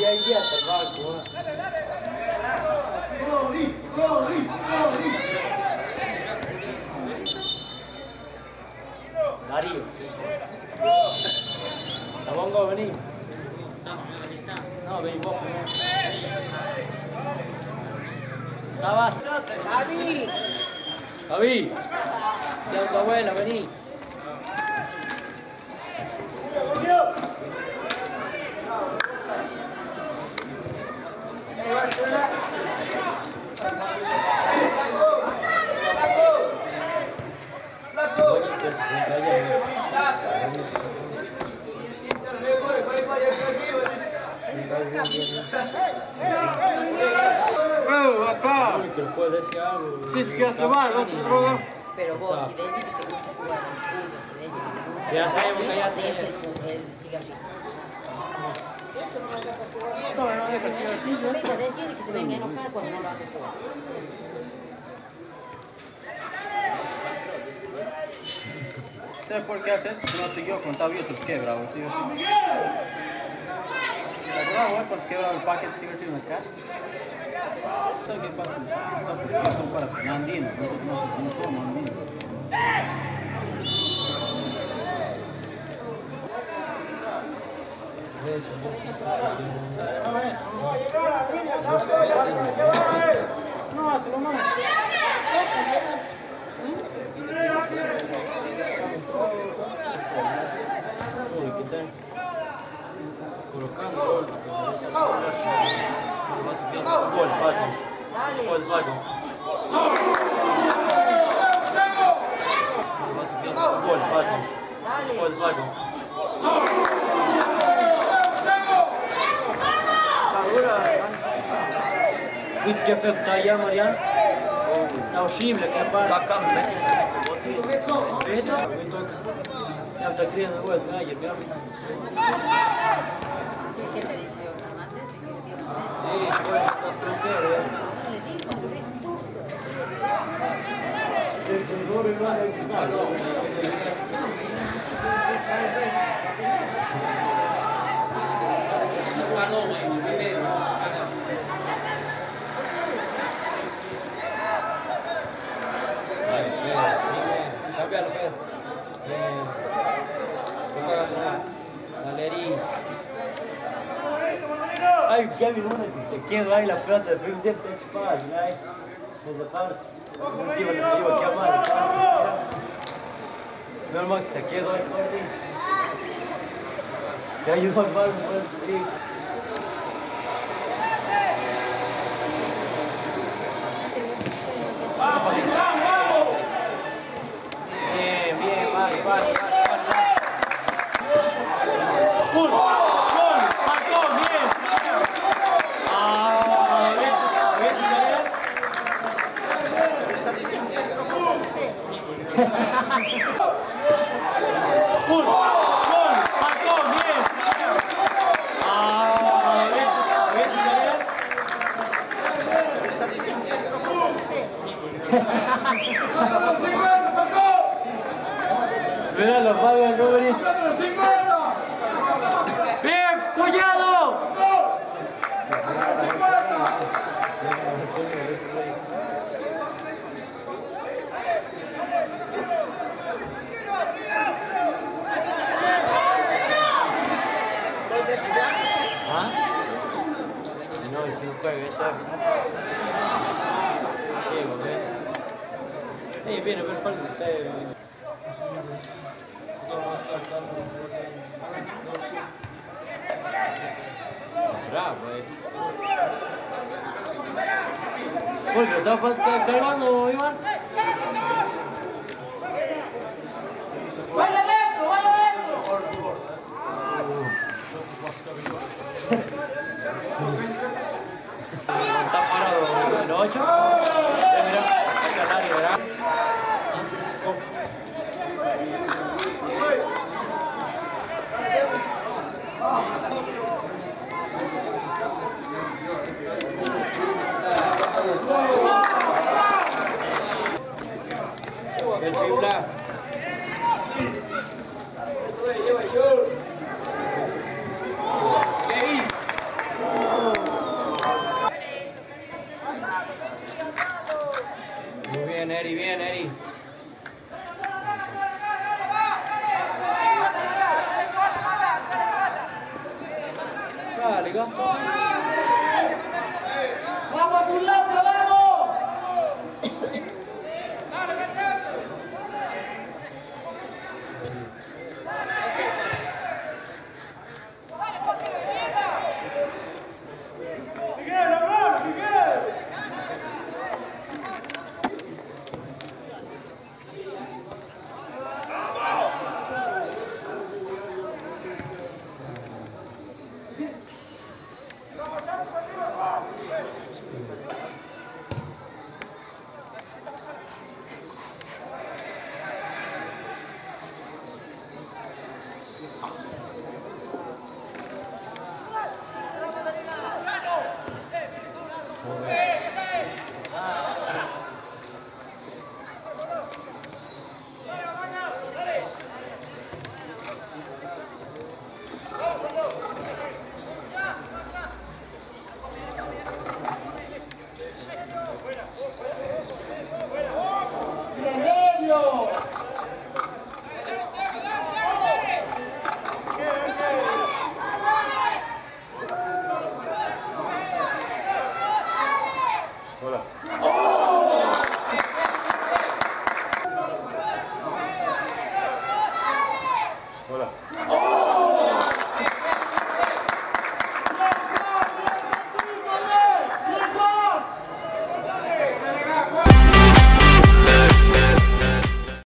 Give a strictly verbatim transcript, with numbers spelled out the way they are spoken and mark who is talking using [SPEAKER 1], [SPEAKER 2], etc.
[SPEAKER 1] día a día hasta el banco. Darío. La pongo, vení. No, vení vos primero. Sabas.
[SPEAKER 2] Javi.
[SPEAKER 1] Javi. Ya tu abuela, vení.
[SPEAKER 3] ¡Eh, acá! Dice que hace mal, ¿no?
[SPEAKER 2] Pero vos, si decís que te gusta jugar al fútbol, si decís que te gusta
[SPEAKER 1] Ya
[SPEAKER 2] jugar
[SPEAKER 1] sabemos que ya
[SPEAKER 2] al
[SPEAKER 1] te-
[SPEAKER 2] fútbol, deja el fu- el cigarrillo.
[SPEAKER 3] No, no, deja el cigarrillo.
[SPEAKER 2] Deja de decirle que se venga a enojar cuando no lo hace jugar.
[SPEAKER 3] ¿Sabes por qué haces? No te yo contaba yo sus quebra, ¿sí? ¿Te acuerdas, güey, cuando quebra el paquete de cigarrillos en el chat? ¿Sabes qué pasa? Son para mandinos, nosotros no, no somos mandinos. No, hazlo más.
[SPEAKER 1] Uy, ¿qué tal? Colocando. Más bien. Gol, falta. Gol, falta. Más bien. Gol, falta. Gol, falta. Uy, qué feo está allá, Mariano. Está horrible, qué parte. Acá, ¿Esto? Ya está criando de vuelta, ay, el árbitro.
[SPEAKER 2] Sí, ¿qué te dije yo? Antes de que le diéramos medio.
[SPEAKER 1] Sí, bueno, está frontero, ¿eh?
[SPEAKER 2] Le digo, pero es tú.
[SPEAKER 1] El gol es más del que sale. Cámbialo, Pedro. Toca atrás. Valerín. Ay, Kevin, una que te quiero ahí la pelota de primer tiempo, te chupada, ahí. Esa parte. Un tipo te digo que amar. No, Max, te quiero ahí, por ti. Te ayudo a armar un buen frío. ¡Vamos, vamos! Bien, bien, vale, vale, vale. ¡Gol! ¡Gol! ¡Marcó! ¡Bien! ¡Ah! ¡Bien! ¡Bien! ¡Gol! ¡Gol! ¡Marcó! ¡Bien! ¡Ah! ¡Bien! Mira los palos, no venís. ¡Bien! ¡Cuñado! ¿Ah? No, y si no juega, está. Sí, porque. Eh, viene a ver cuál está. Bravo, eh. Porque está cargando, Iván.
[SPEAKER 4] ¡Vaya adentro! ¡Vaya adentro!
[SPEAKER 1] Está parado el ocho. Mira, acá nadie, ¿verdad? El tripla.
[SPEAKER 3] Eri, bien, Eri. Dale, Gastón.
[SPEAKER 4] Vamos a burlarnos.